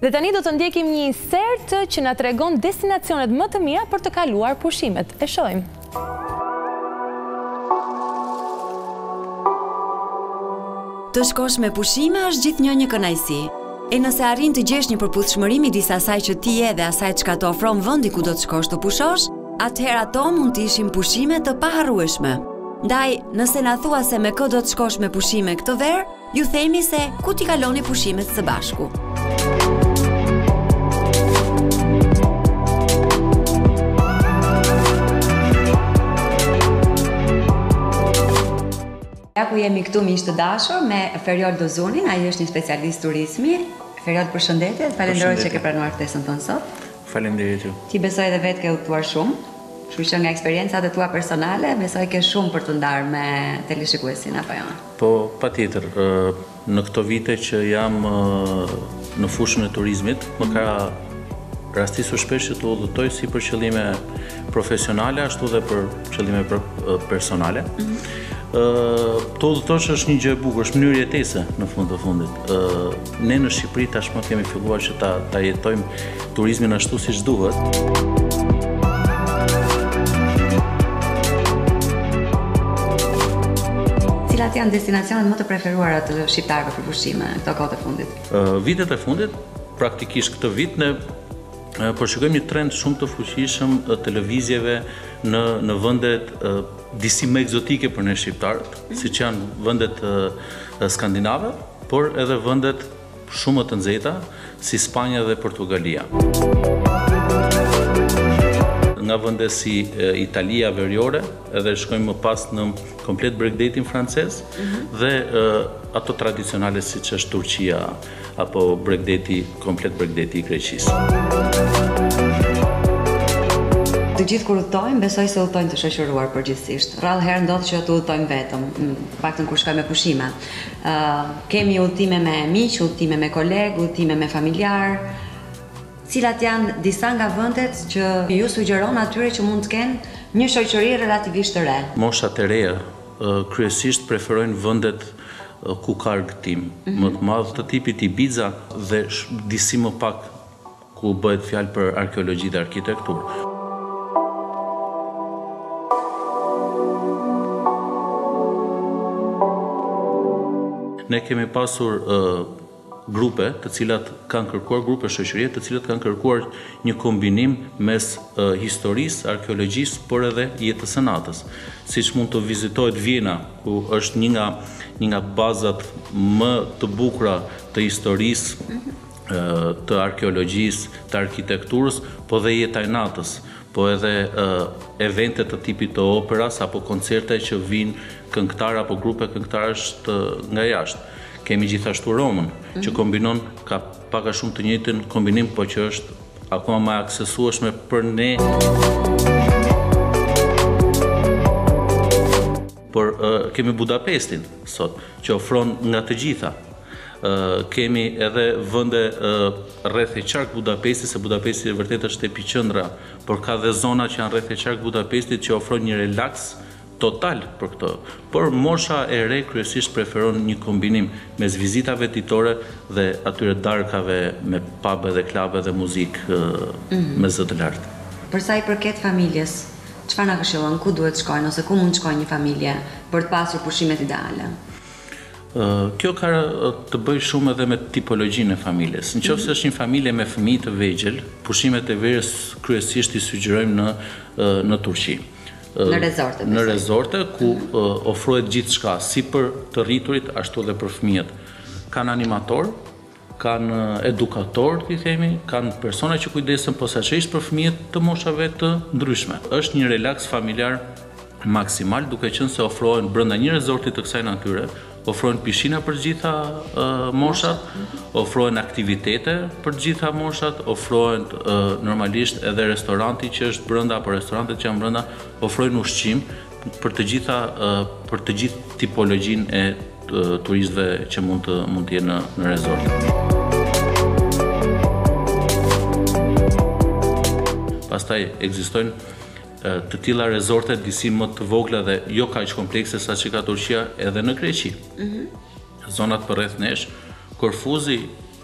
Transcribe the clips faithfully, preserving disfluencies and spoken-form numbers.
Dhe tani do të ndjekim një insert që na tregon destinacionet më të mira për të kaluar pushimet. E shohim. Të shkosh me pushime është gjithnjë një kënaqësi. E nëse arrin të gjesh një përputhshmëri midis asaj që ti je dhe asaj çka të ofron vendi ku do të shkosh të pushosh, atëherë ato mund të ishin pushime të paharrueshme. Ndaj, nëse na thua se me kë do të shkosh me pushime këtë verë, ju themi se ku t'i kaloni pushimet së bashku. Ja ku jemi këtu miq të dashur me Feriol Dozunin, ai është një specialist turizmi. Feriol, përshëndetje, falenderoj që ke pranuar ftesën tonë sot. Faleminderit ju. Ti besoj edhe vetë ke udhëtuar shumë, kështu që nga eksperiencat e tua personale, besoj ke shumë për të ndarë me teleshikuesin apo jo? Po, patjetër, në këto vite që jam në fushën e turizmit, më ka rastisur shpesh që të udhëtoj si për qëllime profesionale, ashtu dhe për qëllime personale. Të udhëtosh është një gjë e bukur, është mënyrë jetese në fund të fundit. Ne në Shqipëri tashmë kemi filluar që ta, ta jetojmë turizmin ashtu siç duhet. Cilat janë destinacionet më të preferuara të shqiptarëve për pushime këto kohë të fundit? Vitet e fundit, praktikisht këtë vit ne përshikojmë një trend shumë të fuqishëm të lëvizjeve në në vendet disi më egzotike për ne shqiptarët, siç janë vendet skandinave, por edhe vendet shumë të nxehta si Spanja dhe Portugalia. Nga vende si Italia veriore, edhe shkojmë më pas në komplet Bregdetin francez, dhe ato tradicionale siç është Turqia apo Bregdeti, komplet Bregdeti i Greqisë. Të gjithë kur udhtojmë, besoj se udhtojmë të shoqëruar përgjithsisht. Rrallë herë ndodh që të udhtojmë vetëm, paktën kur shkojmë me pushime. Kemi udhëtime me miq, udhëtime me kolegë, udhëtime me familjar. Cilat janë disa nga vendet që ju sugjeron atyre që mund të kenë një shoqëri relativisht të re? Moshat e reja kryesisht preferojnë vendet ku ka argëtim më të madh të tipit Ibiza dhe disi më pak ku bëhet fjalë për arkeologji dhe arkitekturë. Ne kemi pasur uh, grupe të cilat kanë kërkuar, grupe shoqërie të cilat kanë kërkuar një kombinim mes uh, historisë, arkeologjisë, por edhe jetës së natës. Siç mund të vizitohet Vjena, ku është një nga një nga bazat më të bukura të historisë, uh, të arkeologjisë, të arkitekturës, po dhe jeta e natës, po edhe uh, evente të tipit të operas apo koncerte që vinë këngëtar apo grupe këngëtarësh nga jashtë. Kemi gjithashtu Romën, që kombinon ka pak a shumë të njëjtin kombinim, po që është akoma më aksesueshme për ne. Por uh, kemi Budapestin sot, që ofron nga të gjitha. Uh, kemi edhe vende uh, rreth e qark Budapestit, se Budapesti vërtet është epiqendra, por ka dhe zona që janë rreth e qark Budapestit që ofron një relaks total për këtë. Por mosha e re kryesisht preferon një kombinim mes vizitave ditore dhe atyre darkave me pub dhe klabe dhe muzikë mm-hmm. me zë të lartë. Për sa i përket familjes, çfarë na këshillon, ku duhet shkojnë ose ku mund shkojnë një familje për të pasur pushimet ideale? Uh, kjo ka të bëjë shumë edhe me tipologjinë e familjes. Në qoftë se është një familje me fëmijë të vegjël, pushimet e verës kryesisht i sugjerojmë në uh, në Turqi. Në rezorte. Në rezorte, ku uh, ofrohet gjithë shka, si për të rriturit, ashtu dhe për fëmijët. Kanë animator, kanë edukator, ti themi, kanë persona që kujdesen posaçërisht për fëmijët të moshave të ndryshme. Është një relaks familjar maksimal, duke qenë se ofrohen brenda një rezorti të kësaj natyre, ofrohen pishina për gjitha uh, moshat, ofrohen aktivitete për gjitha moshat, ofrohen uh, normalisht edhe restoranti që është brenda apo restorantet që janë brenda, ofrohen ushqim për të gjitha uh, për të gjithë tipologjinë e uh, turistëve që mund të mund të jenë në, në rezort. Pastaj ekzistojnë të tilla rezorte disi më të vogla dhe jo kaq komplekse sa që ka Turqia edhe në Greqi. Mm-hmm. Zonat përreth nesh, Korfuzi,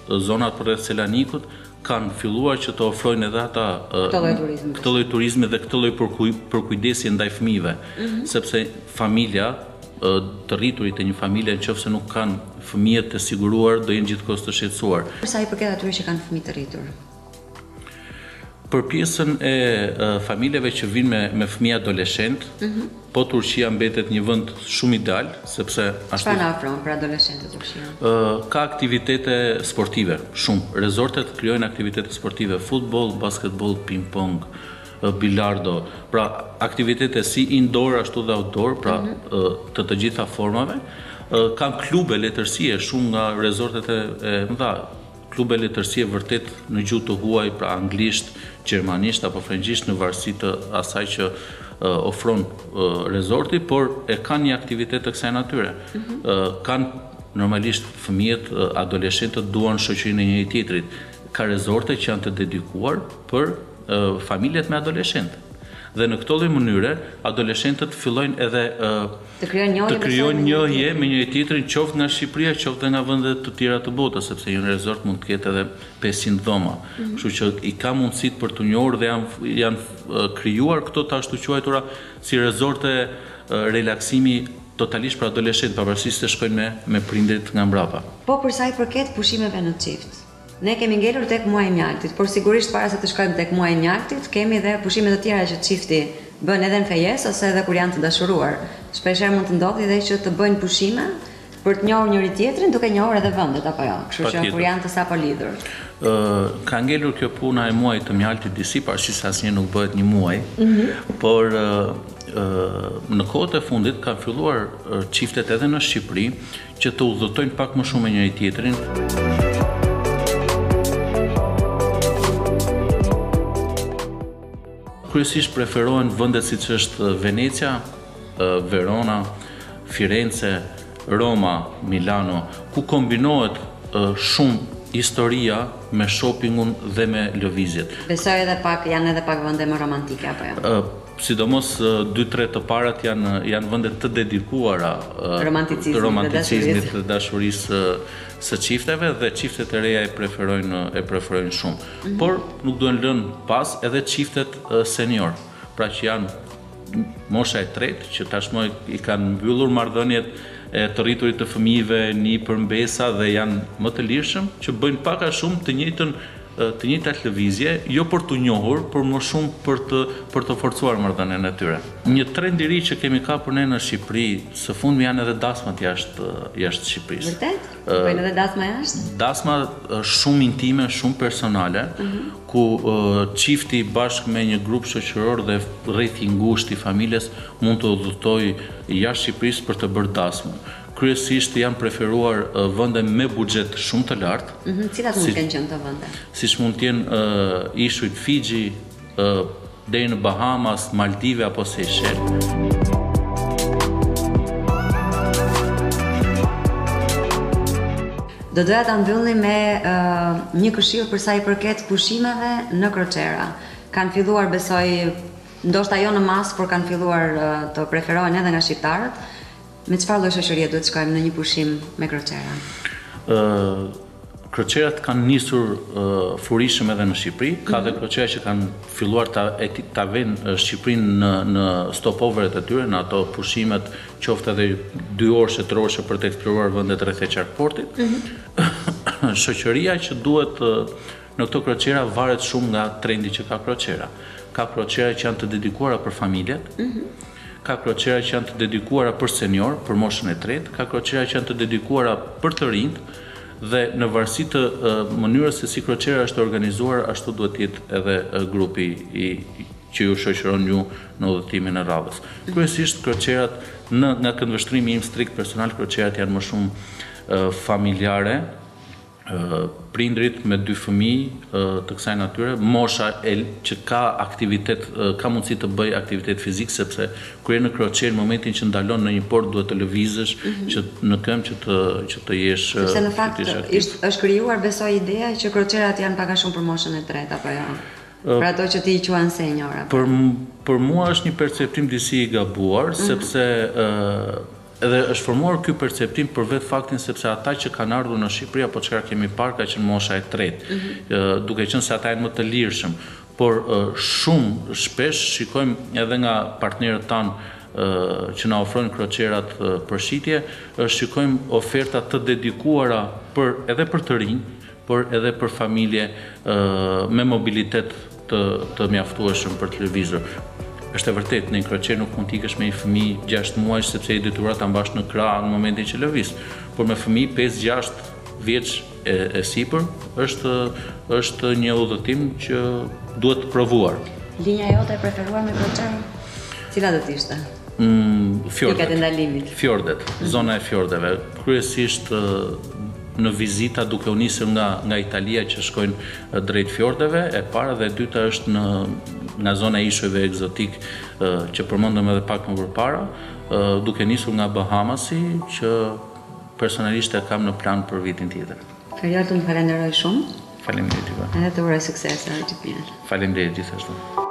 zonat përreth Selanikut kanë filluar që të ofrojnë edhe ata këtë lloj turizmi dhe këtë lloj përkujdesje ndaj fëmijëve, sepse familja të rriturit e një familje nëse nuk kanë fëmijët të siguruar do jenë gjithkohës të shqetësuar. Për sa i përket atyre që kanë fëmijë të rritur? Për pjesën e familjeve që vinë me, me fëmijë adoleshent, mm-hmm. po Turqia mbetet një vend shumë ideal, sepse ashtu çfarë ofron për adoleshentët Turqia? Ka aktivitete sportive, shumë. Rezortet krijojnë aktivitete sportive, futboll, basketball, ping-pong, bilardo, pra aktivitete si indoor ashtu dhe outdoor, pra mm-hmm. të të gjitha formave. Kanë klube letërsie shumë nga rezortet e mëdha. Klube letërsie vërtet në gjuhë të huaj, pra anglisht, gjermanisht apo frëngjisht në varësi të asaj që uh, ofron uh, rezorti, por e kanë një aktivitet të kësaj natyre. Mm-hmm. uh, kanë normalisht fëmijët, uh, adoleshentët duan shoqërinë e njëri tjetrit. Ka rezorte që janë të dedikuar për uh, familjet me adoleshentë. Dhe në këtë lloj mënyre adoleshentët fillojnë edhe uh, të krijojnë njohje, njohje me njëri tjetrin, qoftë nga Shqipëria, qoftë edhe nga vende të tjera të botës, sepse një resort mund të ketë edhe pesëqind dhoma. Mm-hmm. Kështu që i ka mundësitë për të njohur dhe janë janë uh, krijuar këto të ashtu quajtura si rezorte uh, relaksimi totalisht për adoleshentë, pavarësisht se shkojnë me me prindërit nga mbrapa. Po për sa i përket pushimeve në çift. Ne kemi ngelur tek muaji i mjaltit, por sigurisht para se të shkojmë tek muaji i mjaltit, kemi edhe pushime të tjera që çifti bën edhe në fejes ose edhe kur janë të dashuruar. Shpeshherë mund të ndodhë edhe që të bëjnë pushime për të njohur njëri tjetrin, duke njohur edhe vendet apo jo. Kështu që kur janë të sapo lidhur. Ë uh, ka ngelur kjo puna e muajit të mjaltit disi, pavarësisht se asnjë nuk bëhet një muaj. Mm-hmm. Por uh, uh, në kohët e fundit kanë filluar uh, çiftet edhe në Shqipëri që të udhëtojnë pak më shumë me njëri tjetrin. Kryesisht preferohen vendet siç është Venecia, Verona, Firenze, Roma, Milano, ku kombinohet shumë historia me shoppingun dhe me lëvizjet. Besoj edhe pak janë edhe pak vende më romantike apo jo? Sidomos dy tre të parat janë janë vende të dedikuara romanticizmit, romanticizmit dhe dashurisë së çifteve dhe çiftet e reja e preferojnë e preferojnë shumë. Mm-hmm. Por nuk duhen lënë pas edhe çiftet senior, pra që janë mosha e tretë, që tashmë i kanë mbyllur marrëdhëniet e të rriturit të fëmijëve në përmbesa dhe janë më të lirshëm, që bëjnë pak a shumë të njëjtën të njëjtat lëvizje, jo për të njohur, por më shumë për të për të forcuar marrëdhënien e tyre. Një trend i ri që kemi kapur ne në Shqipëri, së fundmi janë edhe dasmat jashtë jashtë Shqipërisë. Vërtet? Bëjnë edhe dasma jashtë? Dasma shumë intime, shumë personale, mm-hmm. ku uh, çifti bashkë me një grup shoqëror dhe rreth i ngushtë i familjes mund të udhëtojë jashtë Shqipërisë për të bërë dasmë. Kryesisht janë preferuar uh, vende me buxhet shumë të lartë. Mm-hmm. Cilat mund të kenë qenë të vende? Siç mund të jenë uh, ishujt Fiji, uh, deri në Bahamas, Maldive apo Seychelles. Do doja ta mbyllim me uh, një këshill për sa i përket pushimeve në kroçera. Kanë filluar, besoj, ndoshta jo në masë, por kanë filluar uh, të preferohen edhe nga shqiptarët. Me çfarë lloj shoqërie duhet të shkojmë në një pushim me kroçera? Ë uh, kroçerat kanë nisur uh, furishëm edhe në Shqipëri, ka dhe kroçera që kanë filluar ta ta vënë Shqipërinë në në stopoveret e tyre, në ato pushimet qoftë edhe dy orë, tre orë për të eksploruar vendet rreth e qarkportit. Mm-hmm. Shoqëria që duhet uh, në këto kroçera varet shumë nga trendi që ka kroçera. Ka kroçera që janë të dedikuara për familjet. Mm-hmm. Ka kroçera që janë të dedikuara për senior, për moshën e tretë, ka kroçera që janë të dedikuara për të rinjt dhe në varësi të uh, mënyrës se si kroçera është organizuar, ashtu duhet të jetë edhe uh, grupi i që ju shoqëron ju në udhëtimin e radhës. Kryesisht kroçerat në nga këndvështrimi im strikt personal, kroçerat janë më shumë uh, familjare. Uh, prindrit me dy fëmijë uh, të kësaj natyre, mosha e, që ka aktivitet, uh, ka mundësi të bëj aktivitet fizik, sepse kur je në kroçer, në momentin që ndalon në një port duhet të lëvizësh, mm-hmm. që në këmbë që të që të jesh. Sepse në fakt është është krijuar, besoj, ideja që kroçerat janë pak a shumë për moshën e tretë apo jo. Uh, për ato që ti i quan senior. Për për mua është një perceptim disi i gabuar, mm-hmm. sepse uh, edhe është formuar ky perceptim për vetë faktin sepse ata që kanë ardhur në Shqipëri apo çka kemi parë ka qenë mosha e tretë, mm -hmm. duke qenë se ata janë më të lirshëm, por shumë shpesh shikojmë edhe nga partnerët tanë që na ofrojnë kroqerat për shitje, shikojmë oferta të dedikuara për edhe për të rinj, por edhe për familje me mobilitet të, të mjaftueshëm për televizor. Është e vërtet, në një kroqer nuk mund t'ikësh me një fëmijë gjashtë muaj sepse i detyruar ta mbash në krah në momentin që lëviz, por me fëmijë pesë gjashtë vjeç e, e sipër është është një udhëtim që duhet provuar. Linja jote e preferuar me kroqer? Cila do të ishte? Mm, fjordet. Ndalimit. Fjordet, zona e fjordeve. Kryesisht në vizita duke u nisur nga nga Italia që shkojnë drejt fjordeve, e para dhe e dyta është në nga zona e ishujve egzotik që përmendëm edhe pak më përpara, duke nisur nga Bahamasi që personalisht e kam në plan për vitin tjetër. Ferial, të më falenderoj shumë. Faleminderit juve. Edhe të uroj suksese gjithë mirë. Faleminderit gjithashtu.